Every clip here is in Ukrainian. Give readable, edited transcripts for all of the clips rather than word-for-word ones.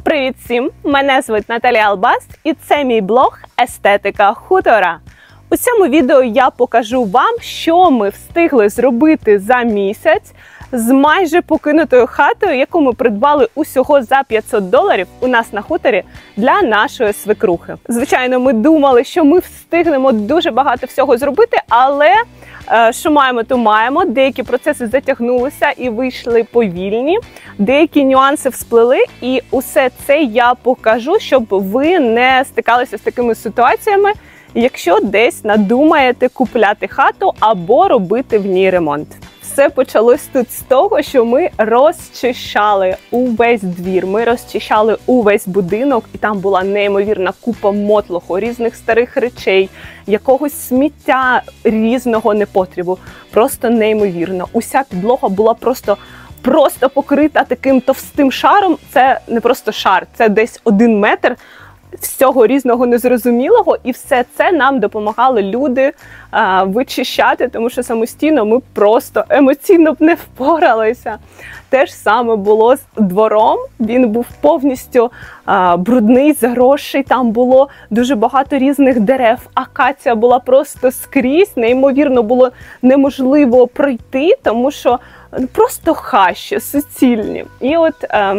Привіт всім! Мене звуть Наталія Албаст і це мій блог «Естетика хутора». У цьому відео я покажу вам, що ми встигли зробити за місяць з майже покинутою хатою, яку ми придбали усього за $500 у нас на хуторі для нашої свекрухи. Звичайно, ми думали, що ми встигнемо дуже багато всього зробити, але що маємо, то маємо. Деякі процеси затягнулися і вийшли повільні, деякі нюанси всплили, і усе це я покажу, щоб ви не стикалися з такими ситуаціями, якщо десь надумаєте купляти хату або робити в ній ремонт. Все почалось тут з того, що ми розчищали увесь двір, ми розчищали увесь будинок, і там була неймовірна купа мотлоху, різних старих речей, якогось сміття різного непотребу. Просто неймовірно. Уся підлога була просто покрита таким товстим шаром. Це не просто шар, це десь 1 метр всього різного незрозумілого, і все це нам допомагали люди вичищати, тому що самостійно ми просто емоційно б не впоралися. Те ж саме було з двором, він був повністю брудний, заросший, там було дуже багато різних дерев, акація була просто скрізь, неймовірно було неможливо пройти, тому що просто хащі суцільні. І от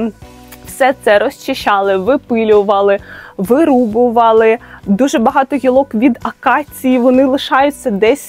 все це розчищали, випилювали, вирубували. Дуже багато гілок від акації, вони лишаються десь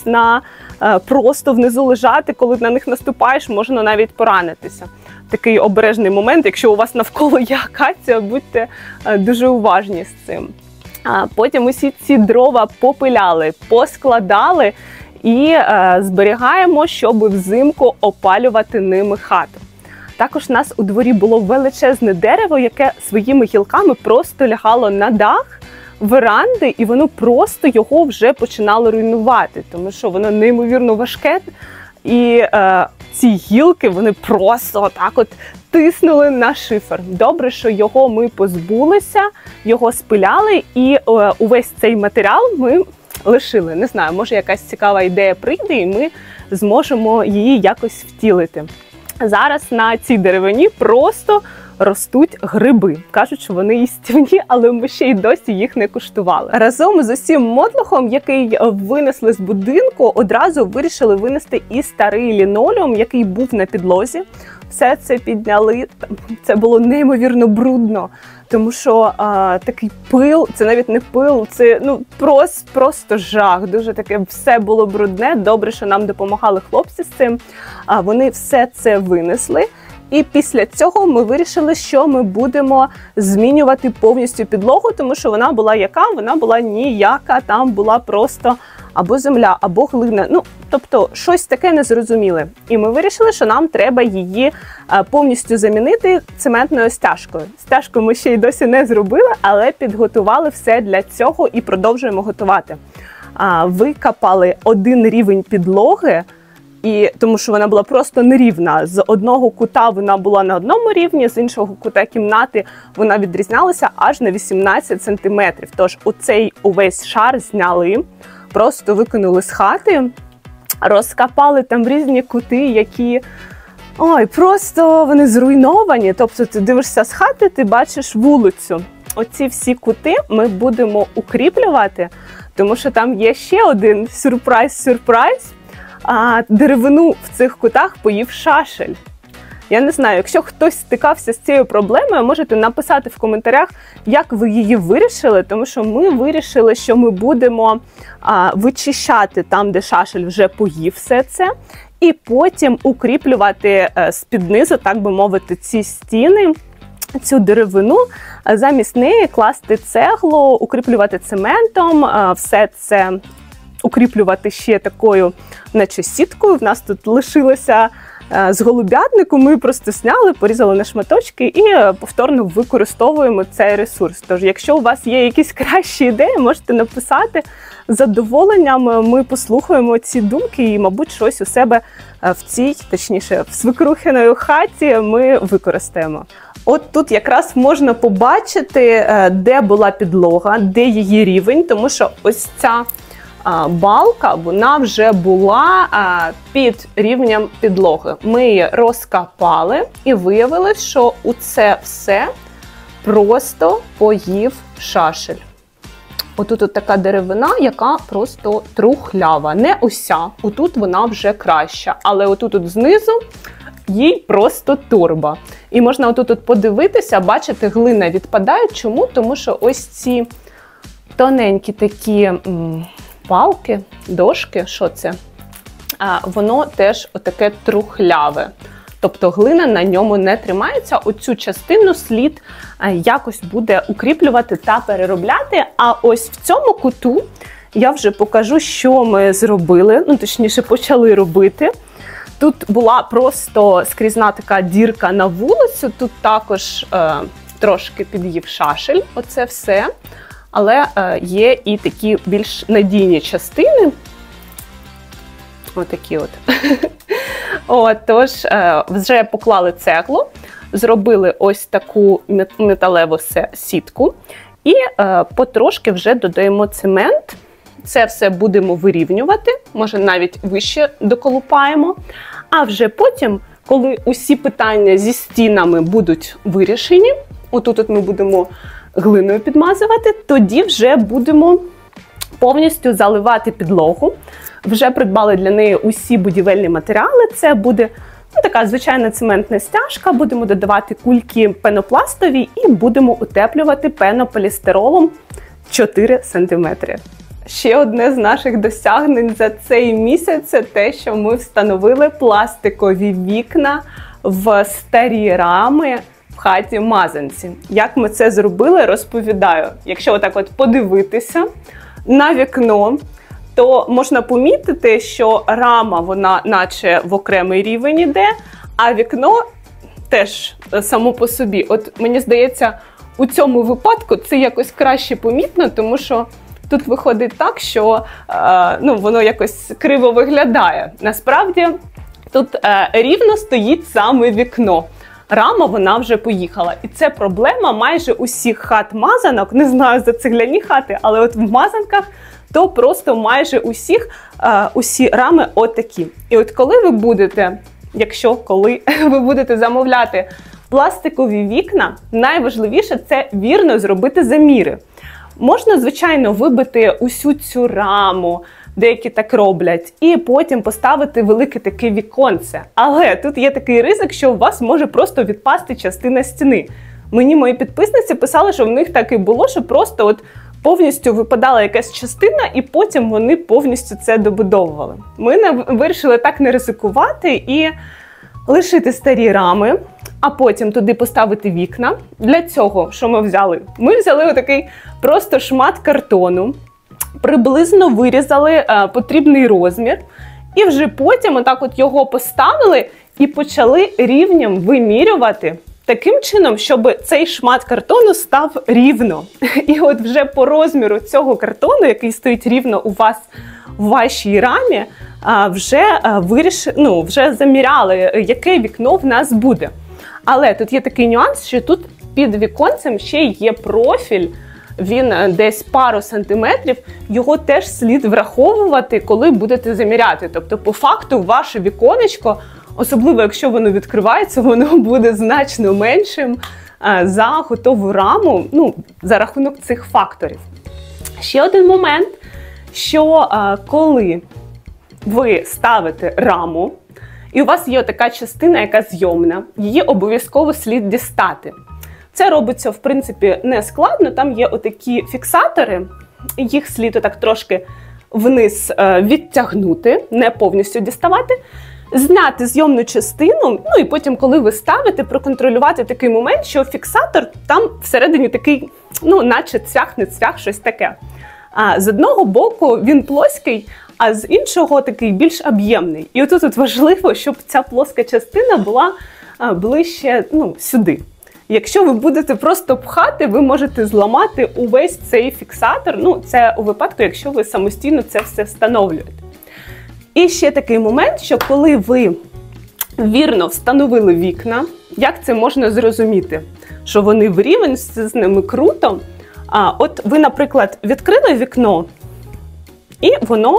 просто внизу лежати. Коли на них наступаєш, можна навіть поранитися. Такий обережний момент, якщо у вас навколо є акація, будьте дуже уважні з цим. Потім усі ці дрова попиляли, поскладали і зберігаємо, щоб взимку опалювати ними хату. Також у нас у дворі було величезне дерево, яке своїми гілками просто лягало на дах веранди, і воно просто його вже починало руйнувати, тому що воно неймовірно важке, і ці гілки, вони просто отак от тиснули на шифер. Добре, що його ми позбулися, його спиляли, і увесь цей матеріал ми лишили. Не знаю, може якась цікава ідея прийде, і ми зможемо її якось втілити. Зараз на цій деревині просто ростуть гриби. Кажуть, що вони їстівні, але ми ще й досі їх не куштували. Разом з усім мотлохом, який винесли з будинку, одразу вирішили винести і старий лінолеум, який був на підлозі. Все це підняли, це було неймовірно брудно, тому що такий пил, це навіть не пил, це просто жах, дуже таке все було брудне. Добре, що нам допомагали хлопці з цим, вони все це винесли. І після цього ми вирішили, що ми будемо змінювати повністю підлогу, тому що вона була яка? Вона була ніяка, там була просто або земля, або глина, тобто щось таке незрозуміле. І ми вирішили, що нам треба її повністю замінити цементною стяжкою. Стяжку ми ще й досі не зробили, але підготували все для цього і продовжуємо готувати. Викопали 1 рівень підлоги, тому що вона була просто нерівна. З одного кута вона була на одному рівні, з іншого кута кімнати вона відрізнялася аж на 18 см. Тож оцей увесь шар зняли, просто викинули з хати, розкопали там різні кути, які просто вони зруйновані. Тобто ти дивишся з хати, ти бачиш вулицю. Оці всі кути ми будемо укріплювати, тому що там є ще один сюрприз. Деревину в цих кутах поїв шашель. Я не знаю, якщо хтось стикався з цією проблемою, можете написати в коментарях, як ви її вирішили, тому що ми вирішили, що ми будемо вичищати там, де шашель вже поїв все це, і потім укріплювати з-під низу, так би мовити, ці стіни, цю деревину, замість неї класти цеглу, укріплювати цементом, все це укріплювати ще такою, наче сіткою. В нас тут лишилося з голубятнику, ми просто сняли, порізали на шматочки і повторно використовуємо цей ресурс. Тож, якщо у вас є якісь кращі ідеї, можете написати. З задоволенням ми послухаємо ці думки і, мабуть, щось у себе в цій, точніше, в свекрухиної хаті ми використаємо. От тут якраз можна побачити, де була підлога, де її рівень, тому що ось ця балка, вона вже була під рівнем підлоги. Ми її розкопали і виявилось, що у це все просто поїв шашель. Отут от така деревина, яка просто трухлява. Не уся, отут вона вже краща, але отут от знизу їй просто торба. І можна отут от подивитися, бачите, глина відпадає. Чому? Тому що ось ці тоненькі такі палки, дошки, що це? Воно теж отаке трухляве. Тобто глина на ньому не тримається, оцю частину слід якось буде укріплювати та переробляти. А ось в цьому куту я вже покажу, що ми зробили, ну точніше почали робити. Тут була просто скрізна така дірка на вулицю, тут також трошки під'їв шашель, оце все. Але є і такі більш надійні частини. Отакі от. Тож, вже поклали цеглу, зробили ось таку металеву сітку і потрошки вже додаємо цемент. Це все будемо вирівнювати, може навіть вище доколупаємо. А вже потім, коли усі питання зі стінами будуть вирішені, отут ми будемо глиною підмазувати, тоді вже будемо повністю заливати підлогу. Вже придбали для неї усі будівельні матеріали. Це буде така звичайна цементна стяжка, будемо додавати кульки пенопластові і будемо утеплювати пенополістиролом 4 см. Ще одне з наших досягнень за цей місяць – це те, що ми встановили пластикові вікна в старі рами в хаті Мазанці. Як ми це зробили, розповідаю. Якщо отак от подивитися на вікно, то можна помітити, що рама, вона наче в окремий рівень іде, а вікно теж само по собі. От мені здається, у цьому випадку це якось краще помітно, тому що тут виходить так, що воно якось криво виглядає. Насправді тут рівно стоїть саме вікно. Рама, вона вже поїхала. І це проблема майже усіх хат мазанок. Не знаю за цегляні хати, але от в мазанках то просто майже усі рами отакі. І от коли ви будете, коли ви будете замовляти пластикові вікна, найважливіше – це вірно зробити заміри. Можна, звичайно, вибити усю цю раму, деякі так роблять, і потім поставити велике таке віконце. Але тут є такий ризик, що у вас може просто відпасти частина стіни. Мені мої підписниці писали, що в них так і було, що просто от повністю випадала якась частина, і потім вони повністю це добудовували. Ми вирішили так не ризикувати і лишити старі рами, а потім туди поставити вікна. Для цього, що ми взяли? Ми взяли отакий просто шмат картону, приблизно вирізали потрібний розмір, і вже потім отак от його поставили і почали рівнем вимірювати таким чином, щоб цей шмат картону став рівно. І от вже по розміру цього картону, який стоїть рівно у вас в вашій рамі, вже заміряли, яке вікно в нас буде. Але тут є такий нюанс, що тут під віконцем ще є профіль, він десь пару сантиметрів, його теж слід враховувати, коли будете заміряти. Тобто, по факту, ваше віконечко, особливо якщо воно відкривається, воно буде значно меншим за готову раму, за рахунок цих факторів. Ще один момент, що коли ви ставите раму, і у вас є така частина, яка зйомна, її обов'язково слід дістати. Це робиться, в принципі, не складно, там є отакі фіксатори, їх слід отак трошки вниз відтягнути, не повністю діставати, зняти зйомну частину, і потім, коли ви ставите, проконтролювати такий момент, що фіксатор там всередині такий, наче цвях, не цвях, щось таке. З одного боку він плоский, а з іншого такий більш об'ємний. І отут важливо, щоб ця плоска частина була ближче сюди. Якщо ви будете просто пхати, ви можете зламати увесь цей фіксатор. Це у випадку, якщо ви самостійно це все встановлюєте. І ще такий момент, що коли ви вірно встановили вікна, як це можна зрозуміти? Що вони в рівень, все з ними круто. От ви, наприклад, відкрили вікно, і воно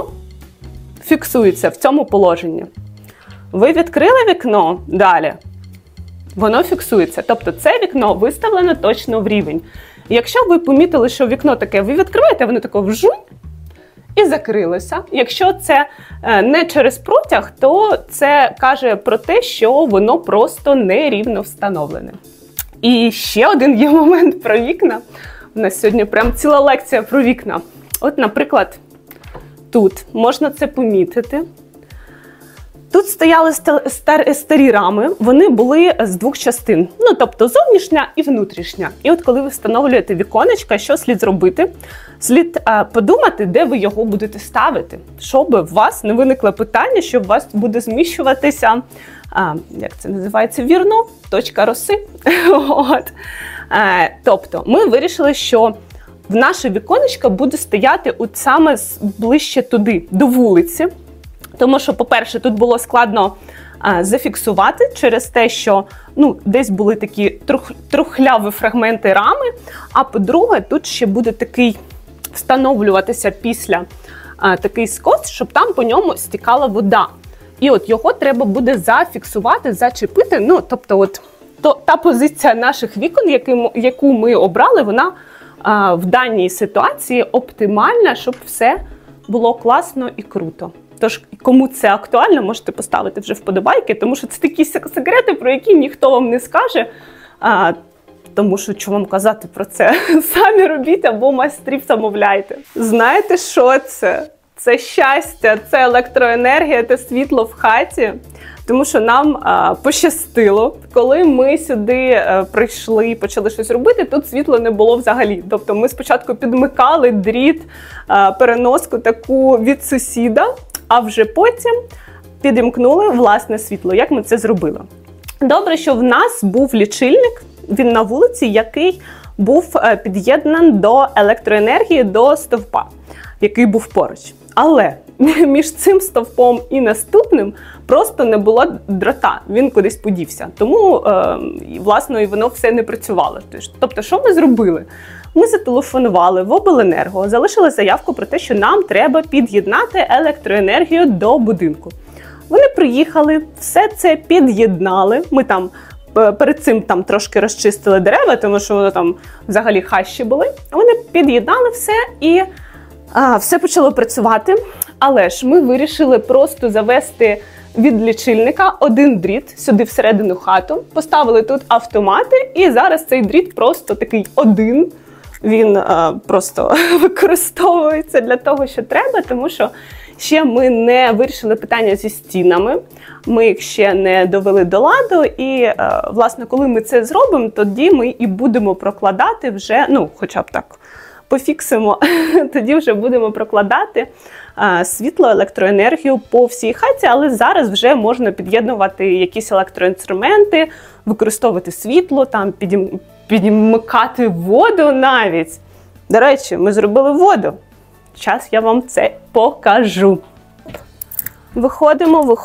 фіксується в цьому положенні. Ви відкрили вікно далі, воно фіксується. Тобто це вікно виставлено точно в рівень. Якщо ви помітили, що вікно таке, ви відкриваєте, воно таке вжунь і закрилося. Якщо це не через протяг, то це каже про те, що воно просто нерівно встановлене. І ще один є момент про вікна. У нас сьогодні прям ціла лекція про вікна. От, наприклад, тут можна це помітити. Тут стояли старі рами, вони були з двох частин, ну, тобто зовнішня і внутрішня. І от коли ви встановлюєте віконечко, що слід зробити? Слід подумати, де ви його будете ставити, щоб у вас не виникло питання, що у вас буде зміщуватися, як це називається вірно, точка роси. От. Тобто ми вирішили, що в наше віконечко буде стояти от саме ближче туди, до вулиці. Тому що, по-перше, тут було складно зафіксувати через те, що десь були такі трухляві фрагменти рами, а по-друге, тут ще буде такий встановлюватися після такий скос, щоб там по ньому стікала вода. І от його треба буде зафіксувати, зачепити. Тобто от та позиція наших вікон, яку ми обрали, вона в даній ситуації оптимальна, щоб все було класно і круто. Тож, кому це актуально, можете поставити вже вподобайки, тому що це такі секрети, про які ніхто вам не скаже. Тому що, що вам казати про це? Самі робіть або майстрів замовляйте. Знаєте, що це? Це щастя, це електроенергія та світло в хаті. Тому що нам пощастило, коли ми сюди прийшли і почали щось робити, тут світла не було взагалі. Тобто ми спочатку підмикали дріт, переноску таку від сусіда, а вже потім підімкнули власне світло. Як ми це зробили? Добре, що в нас був лічильник, він на вулиці, який був під'єднаний до електроенергії, до стовпа, який був поруч. Але між цим стовпом і наступним просто не було дрота, він кудись подівся. Тому, власне, і воно все не працювало. Тобто, що ми зробили? Ми зателефонували в обленерго, залишили заявку про те, що нам треба під'єднати електроенергію до будинку. Вони приїхали, все це під'єднали. Ми там перед цим трошки розчистили дерева, тому що воно там взагалі хащі були. Вони під'єднали все і все почало працювати. Але ж ми вирішили просто завести від лічильника один дріт сюди всередину хату, поставили тут автомати, і зараз цей дріт просто такий один. Він просто використовується для того, що треба, тому що ще ми не вирішили питання зі стінами, ми їх ще не довели до ладу, і, власне, коли ми це зробимо, тоді ми і будемо прокладати вже, хоча б так пофіксимо, тоді вже будемо прокладати світло, електроенергію по всій хаті, але зараз вже можна під'єднувати якісь електроінструменти, використовувати світло, підмикати воду навіть. До речі, ми зробили воду. Зараз я вам це покажу. Виходимо.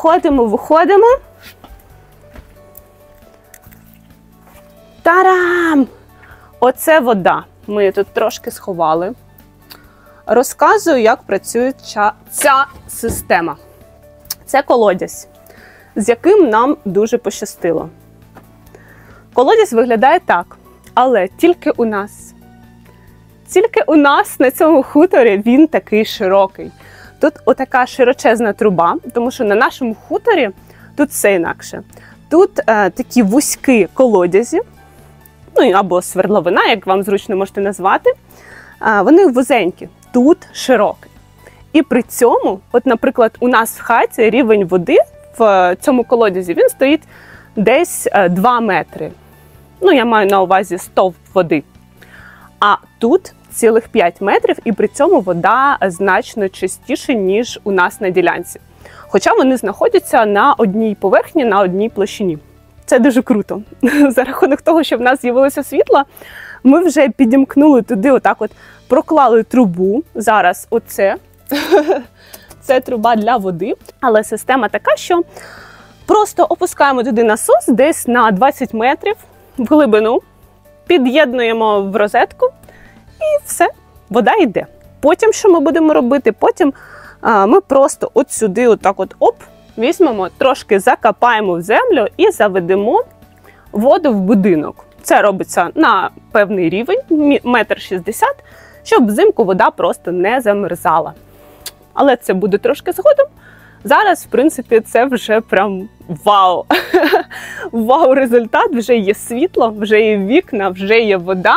Тарам! Оце вода. Ми її тут трошки сховали. Розказую, як працює ця система. Це колодязь, з яким нам дуже пощастило. Колодязь виглядає так, але тільки у нас. Тільки у нас на цьому хуторі він такий широкий. Тут отака широчезна труба, тому що на нашому хуторі тут все інакше. Тут такі вузькі колодязі, або свердловина, як вам зручно можете назвати, вони вузенькі, тут широкий. І при цьому, от, наприклад, у нас в хаті рівень води в цьому колодязі, він стоїть десь 2 метри. Я маю на увазі стовп води. А тут цілих 5 метрів, і при цьому вода значно чистіше, ніж у нас на ділянці. Хоча вони знаходяться на одній поверхні, на одній площині. Це дуже круто. За рахунок того, що в нас з'явилося світло, ми вже підімкнули туди, отак от проклали трубу. Зараз оце. Це труба для води. Але система така, що просто опускаємо туди насос десь на 20 метрів в глибину, під'єднуємо в розетку і все, вода йде. Потім що ми будемо робити? Потім ми просто от сюди, отак от, візьмемо, трошки закопаємо в землю і заведемо воду в будинок. Це робиться на певний рівень, 1,60 м, щоб взимку вода просто не замерзала. Але це буде трошки згодом. Зараз, в принципі, це вже прям вау! Вау результат! Вже є світло, вже є вікна, вже є вода,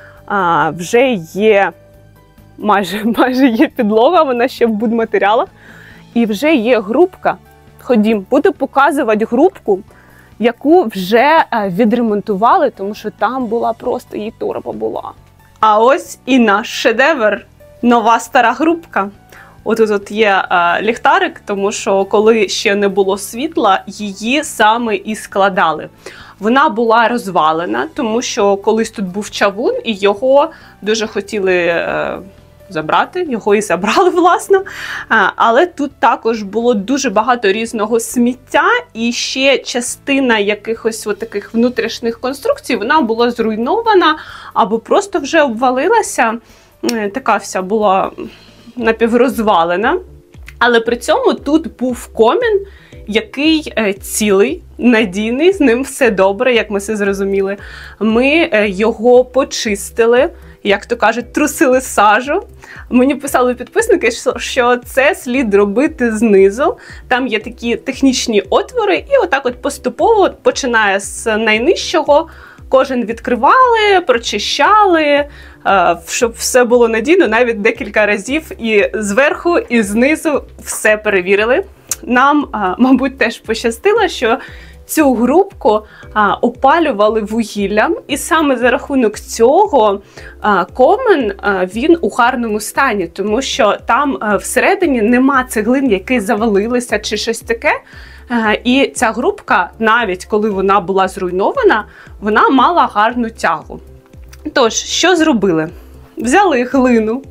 вже є майже є підлога, вона ще в будматеріалах. І вже є грубка. Ходім, буду показувати грубку, яку вже відремонтували, тому що там була просто її торба була. А ось і наш шедевр. Нова стара грубка. От є ліхтарик, тому що коли ще не було світла, її саме і складали. Вона була розвалена, тому що колись тут був чавун, і його дуже хотіли забрати, його і забрали, власне. Але тут також було дуже багато різного сміття, і ще частина якихось таких внутрішніх конструкцій, вона була зруйнована або просто вже обвалилася, така вся була напіврозвалена. Але при цьому тут був комін, який цілий, надійний, з ним все добре, як ми це зрозуміли. Ми його почистили, як то кажуть, трусили сажу. Мені писали підписники, що це слід робити знизу. Там є такі технічні отвори, і отак от поступово, починає з найнижчого, кожен відкривали, прочищали, щоб все було надійно, навіть декілька разів і зверху, і знизу все перевірили. Нам, мабуть, теж пощастило, що цю грубку опалювали вугіллям, і саме за рахунок цього комен, він у гарному стані, тому що там всередині нема цеглин, які завалилися чи щось таке. І ця грубка, навіть коли вона була зруйнована, вона мала гарну тягу. Тож, що зробили? Взяли глину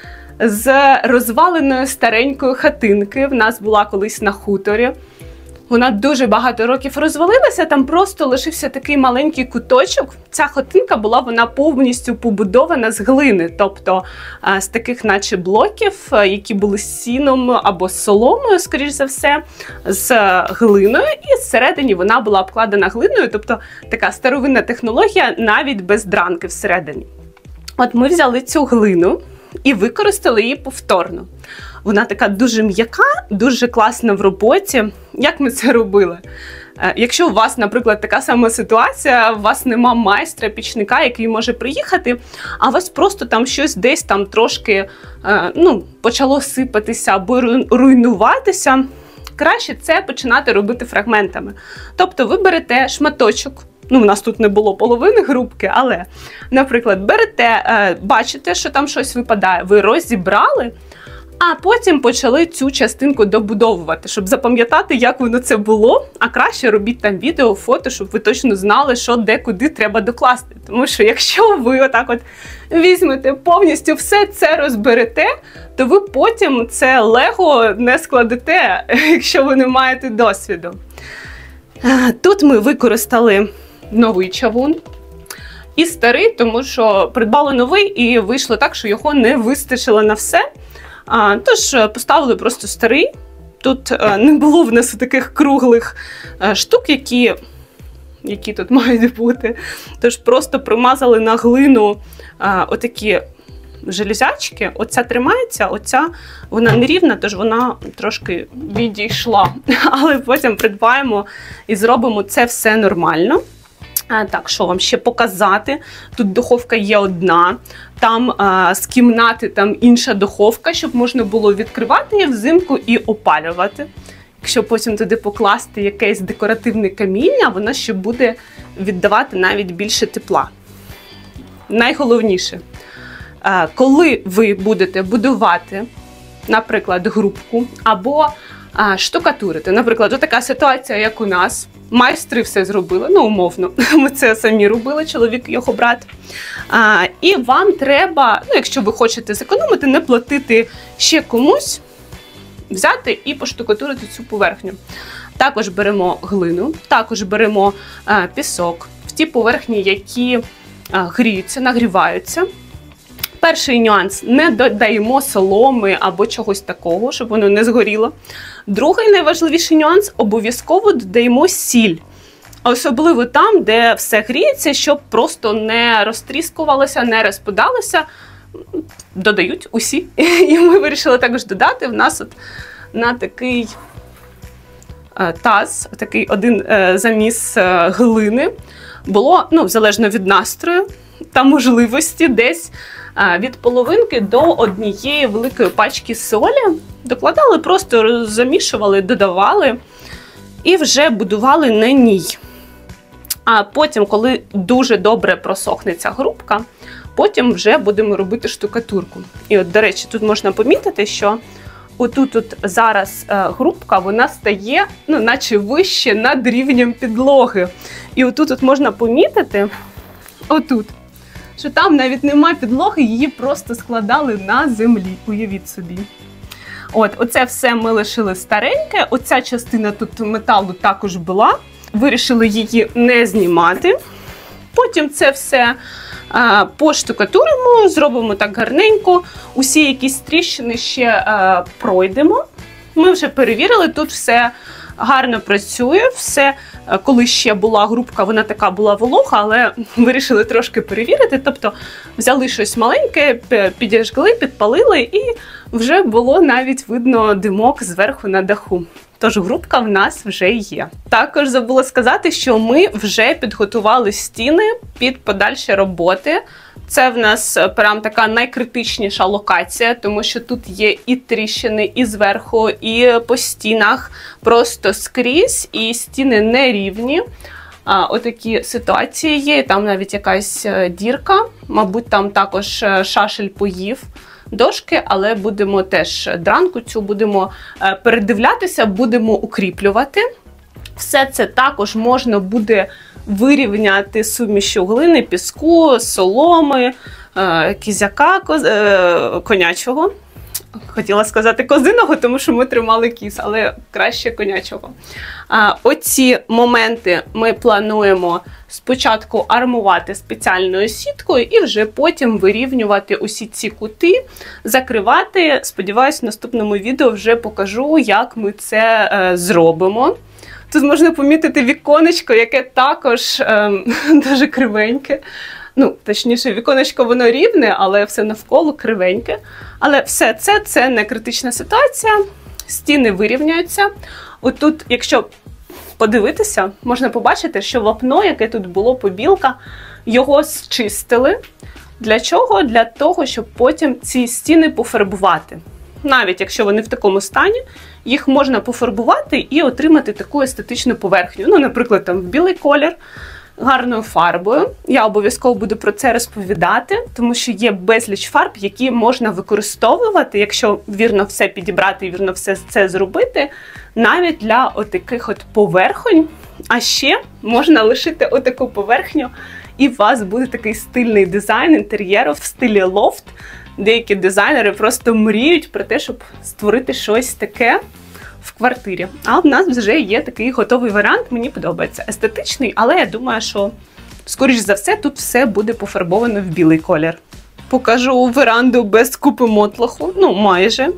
з розваленої старенької хатинки, в нас була колись на хуторі. Вона дуже багато років розвалилася, там просто лишився такий маленький куточок. Ця хатинка була, вона повністю побудована з глини, тобто з таких наче блоків, які були з сіном або з соломою, скоріш за все, з глиною, і всередині вона була обкладена глиною, тобто така старовинна технологія, навіть без дранки всередині. От ми взяли цю глину і використали її повторно. Вона така дуже м'яка, дуже класна в роботі. Як ми це робили? Якщо у вас, наприклад, така сама ситуація, у вас нема майстра, пічника, який може приїхати, а у вас просто там щось десь там трошки почало сипатися або руйнуватися, краще це починати робити фрагментами. Тобто ви берете шматочок, у нас тут не було половини грубки, але, наприклад, берете, бачите, що там щось випадає, ви розібрали, а потім почали цю частинку добудовувати, щоб запам'ятати, як воно це було, а краще робіть там відео, фото, щоб ви точно знали, що де, куди треба докласти. Тому що якщо ви отак от візьмете повністю все це розберете, то ви потім це лего не складете, якщо ви не маєте досвіду. Тут ми використали новий чавун і старий, тому що придбали новий і вийшло так, що його не вистачило на все. Тож поставили просто старий. Тут не було в нас таких круглих штук, які тут мають бути. Тож просто примазали на глину отакі железячки. Оця тримається, оця вона нерівна, тож вона трошки відійшла. Але потім придбаємо і зробимо це все нормально. Так, що вам ще показати? Тут духовка є одна, там з кімнати там інша духовка, щоб можна було відкривати її взимку і опалювати. Якщо потім туди покласти якесь декоративне каміння, воно ще буде віддавати навіть більше тепла. Найголовніше, коли ви будете будувати, наприклад, грубку або штукатурити. Наприклад, така ситуація, як у нас. Майстри все зробили, умовно. Ми це самі робили, чоловік і його брат. І вам треба, якщо ви хочете зекономити, не платити ще комусь, взяти і поштукатурити цю поверхню. Також беремо глину, також беремо пісок. В ті поверхні, які гріються, нагріваються. Перший нюанс – не додаємо соломи або чогось такого, щоб воно не згоріло. Другий найважливіший нюанс – обов'язково додаємо сіль. особливо там, де все гріється, щоб просто не розтріскувалося, не розпадалося. Додають усі. І ми вирішили також додати. В нас от на такий таз, такий один заміс глини було, залежно від настрою та можливості, десь від половинки до однієї великої пачки солі. Докладали, просто замішували, додавали і вже будували на ній. А потім, коли дуже добре просохне ця грубка, потім вже будемо робити штукатурку. І от, до речі, тут можна помітити, що отут зараз грубка, вона стає, наче вище над рівнем підлоги. І отут можна помітити, що там навіть нема підлоги, її просто складали на землі, уявіть собі. Оце все ми лишили стареньке, оця частина тут металу також була, вирішили її не знімати. Потім це все поштукатуримо, зробимо так гарненько, усі якісь тріщини ще пройдемо. Ми вже перевірили, тут все гарно працює, все, коли ще була грубка, вона така була волога, але вирішили трошки перевірити, тобто взяли щось маленьке, підіжгли, підпалили і вже було навіть видно димок зверху на даху. Тож грубка в нас вже є. Також забула сказати, що ми вже підготували стіни під подальші роботи. Це в нас прям така найкритичніша локація, тому що тут є і тріщини, і зверху, і по стінах, просто скрізь, і стіни нерівні. Отакі ситуації є, там навіть якась дірка, мабуть, там також шашель поїв дошки, але будемо теж дранку цю будемо передивлятися, будемо укріплювати. Все це також можна буде вирівняти сумішю глини, піску, соломи, кізяка конячого. Хотіла сказати козиного, тому що ми тримали кіз, але краще конячого. Оці моменти ми плануємо спочатку армувати спеціальною сіткою і вже потім вирівнювати усі ці кути, закривати. Сподіваюсь, в наступному відео вже покажу, як ми це зробимо. Тут можна помітити віконечко, яке також дуже кривеньке. Точніше, віконечко воно рівне, але все навколо кривеньке. Але все це не критична ситуація. Стіни вирівняються. Отут, якщо подивитися, можна побачити, що вапно, яке тут було, побілка, його зчистили. Для чого? Для того, щоб потім ці стіни пофарбувати. Навіть якщо вони в такому стані, їх можна пофарбувати і отримати таку естетичну поверхню. Наприклад, там в білий колір, гарною фарбою. Я обов'язково буду про це розповідати, тому що є безліч фарб, які можна використовувати, якщо вірно все підібрати і вірно все це зробити, навіть для отаких поверхонь. А ще можна лишити отаку поверхню, і у вас буде такий стильний дизайн інтер'єру в стилі лофт. Деякі дизайнери просто мріють про те, щоб створити щось таке в квартирі. А в нас вже є такий готовий варіант, мені подобається. Естетичний, але я думаю, що, скоріш за все, тут все буде пофарбовано в білий колір. Покажу веранду без купи мотлоху, майже.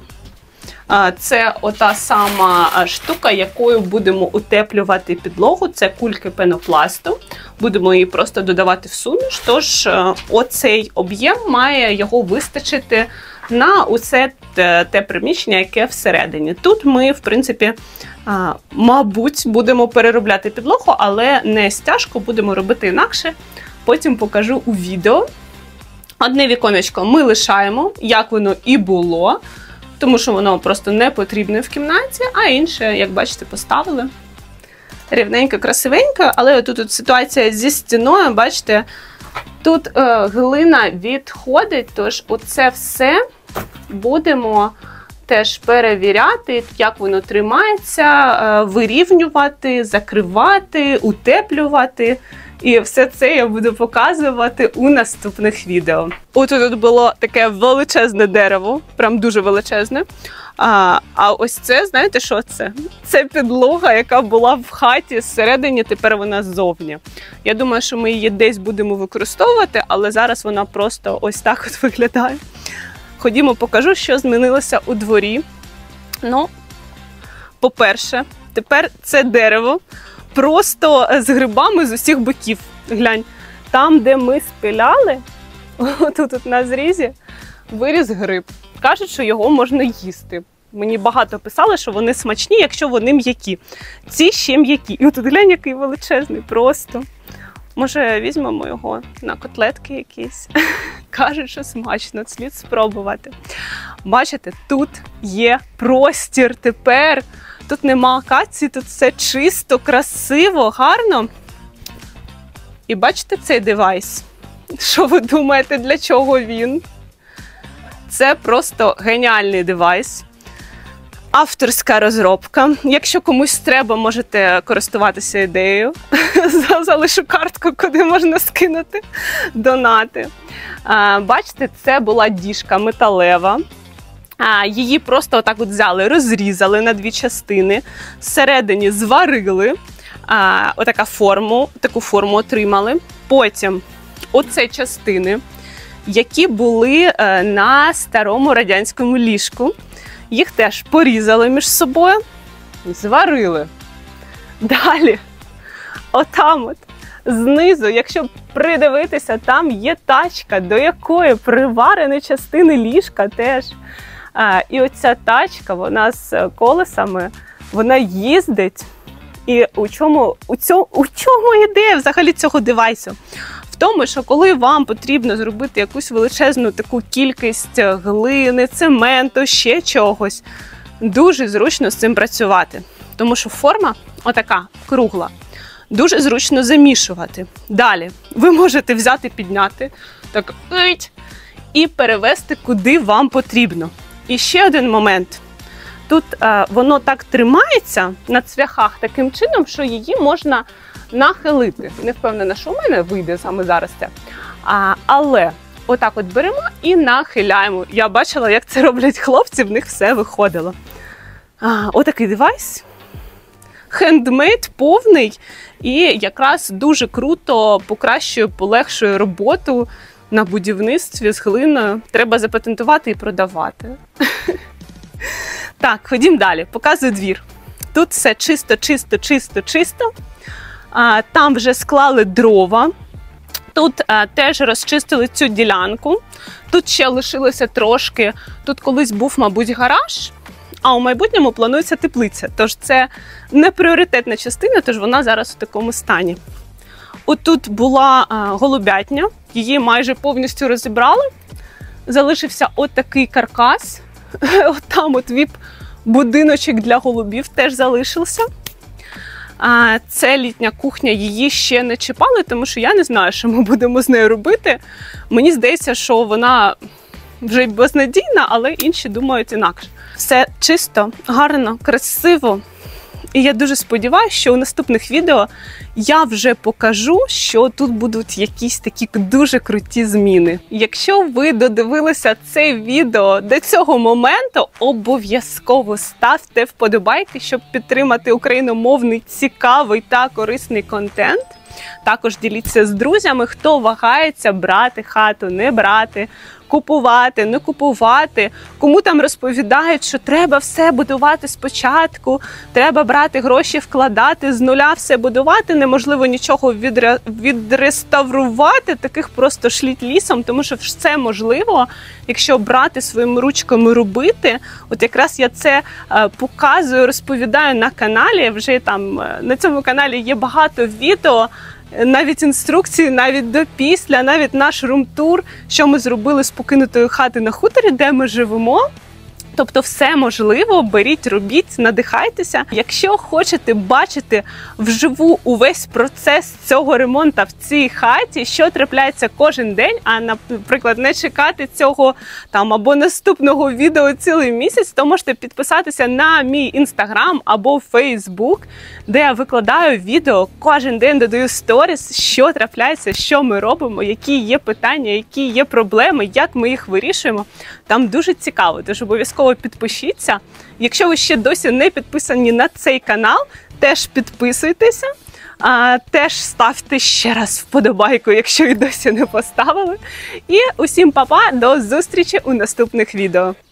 Це ота сама штука, якою будемо утеплювати підлогу. Це кульки пенопласту. Будемо її просто додавати в суміш. Тож оцей об'єм має його вистачити на усе те приміщення, яке всередині. Тут ми, в принципі, мабуть, будемо переробляти підлогу, але не стяжку, будемо робити інакше. Потім покажу у відео. Одне віконечко ми лишаємо, як воно і було, тому що воно просто не потрібне в кімнаті, а інше, як бачите, поставили. Рівненько, красивенько, але тут ситуація зі стіною, бачите, тут глина відходить, тож оце все будемо теж перевіряти, як воно тримається, вирівнювати, закривати, утеплювати. І все це я буду показувати у наступних відео. Тут було таке величезне дерево, прям дуже величезне. А ось це, знаєте, що це? Це підлога, яка була в хаті зсередині, тепер вона ззовні. Я думаю, що ми її десь будемо використовувати, але зараз вона просто ось так от виглядає. Ходімо, покажу, що змінилося у дворі. По-перше, тепер це дерево просто з грибами з усіх боків. Глянь, там, де ми спиляли, тут на зрізі, виріс гриб. Кажуть, що його можна їсти. Мені багато писали, що вони смачні, якщо вони м'які. Ці ще м'які. І отут глянь, який величезний просто. Може, візьмемо його на котлетки якісь. Кажуть, що смачно, слід спробувати. Бачите, тут є простір тепер. Тут нема акації, тут все чисто, красиво, гарно. І бачите цей девайс? Що ви думаєте, для чого він? Це просто геніальний девайс. Авторська розробка. Якщо комусь треба, можете користуватися ідеєю. Залишу картку, куди можна скинути донати. Бачите, це була діжка металева. Її просто отак от взяли, розрізали на дві частини. Всередині зварили. Таку форму отримали. Потім оце частини, які були на старому радянському ліжку. Їх теж порізали між собою, зварили. Далі, отам от, знизу, якщо придивитися, там є тачка, до якої приварені частини ліжка теж. І оця тачка, вона з колесами, вона їздить. І у чому ідея взагалі цього девайсу? В тому, що коли вам потрібно зробити якусь величезну таку кількість глини, цементу, ще чогось, дуже зручно з цим працювати. Тому що форма отака, кругла, дуже зручно замішувати. Далі ви можете взяти, підняти, так, і перевести, куди вам потрібно. І ще один момент. Тут воно так тримається на цвяхах таким чином, що її можна нахилити. Не впевнена, що у мене вийде саме зараз це. Але отак от беремо і нахиляємо. Я бачила, як це роблять хлопці, в них все виходило. Отакий девайс. Хендмейд, повний. І якраз дуже круто покращує, полегшує роботу на будівництві з глиною. Треба запатентувати і продавати. Так, ходім далі. Показую двір. Тут все чисто. Там вже склали дрова. Тут теж розчистили цю ділянку. Тут ще лишилося трошки. Тут колись був, мабуть, гараж, а у майбутньому планується теплиця. Тож це не пріоритетна частина, тож вона зараз у такому стані. Отут була голубятня. Її майже повністю розібрали. Залишився отакий каркас. От там от віп-будиночок для голубів теж залишився. Це літня кухня, її ще не чіпали, тому що я не знаю, що ми будемо з нею робити. Мені здається, що вона вже безнадійна, але інші думають інакше. Все чисто, гарно, красиво. І я дуже сподіваюся, що у наступних відео я вже покажу, що тут будуть якісь такі дуже круті зміни. Якщо ви додивилися це відео до цього моменту, обов'язково ставте вподобайки, щоб підтримати україномовний, цікавий та корисний контент. Також діліться з друзями, хто вагається брати хату, не брати, купувати, не купувати, кому там розповідають, що треба все будувати спочатку, треба брати гроші, вкладати, з нуля все будувати, неможливо нічого відреставрувати, таких просто шліть лісом, тому що все можливо, якщо брати своїми ручками робити. От якраз я це показую, розповідаю на каналі, вже там на цьому каналі є багато відео, навіть інструкції, навіть до-після, навіть наш рум-тур, що ми зробили з покинутої хати на хуторі, де ми живемо. Тобто все можливо, беріть, робіть, надихайтеся. Якщо хочете бачити вживу увесь процес цього ремонту в цій хаті, що трапляється кожен день, а, наприклад, не чекати цього там або наступного відео цілий місяць, то можете підписатися на мій інстаграм або фейсбук, де я викладаю відео, кожен день додаю сторіс, що трапляється, що ми робимо, які є питання, які є проблеми, як ми їх вирішуємо. Там дуже цікаво, тож обов'язково підпишіться. Якщо ви ще досі не підписані на цей канал, теж підписуйтеся, теж ставте ще раз вподобайку, якщо і досі не поставили. І усім па-па, до зустрічі у наступних відео.